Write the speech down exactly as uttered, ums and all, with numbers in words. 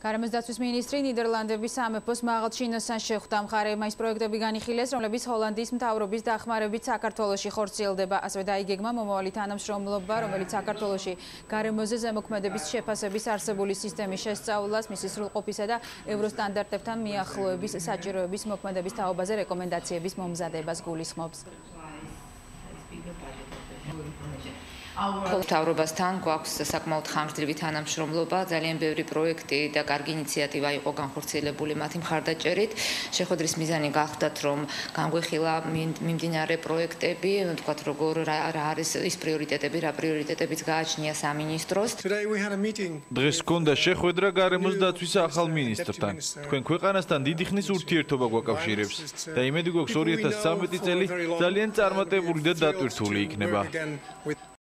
გარემოს დაცვის მინისტრი ნიდერლანდების სამეფოს მაღალჩინოსან შეხვდა. მხარეებმა ის პროექტები განიხილეს, რომლებიც ჰოლანდიის მთავრობის დახმარებით საქართველოში ხორციელდება. ასევე დაიგეგმა მომავალი თანამშრომლობა, რომელიც საქართველოში გარემოზე ზემოქმედების შეფასების არსებული სისტემის შესწავლას, მისი სრულყოფისა და ევროსტანდარტებთან მიახლოების საჭიროების მოქმედების თაობაზე რეკომენდაციების მომზადებას გულისხმობს. მთავრობასთან გვაქვს საკმაოდ ხანგრძლივი თანამშრომლობა, ძალიან ბევრი პროექტი და კარგი ინიციატივა იყო განხორციელებული მათი მხარდაჭერით. შეხვედრის მიზანი გახდათ, რომ განგვეხილა მიმდინარე პროექტები, თქვათ როგორ რა არის ის პრიორიტეტები, რა პრიორიტეტებიც გააჩნია სამინისტროს. დღეს გქონდა შეხვედრა გარემოს დაცვის ახალ მინისტრთან. თქვენ ქვეყანასთან დიდი ხნის ურთიერთობა გვაკავშირებს და იმედი გვაქვს ორი ათას ცხრამეტი წელი ძალიან წარმატებული და დატვირთული იქნება.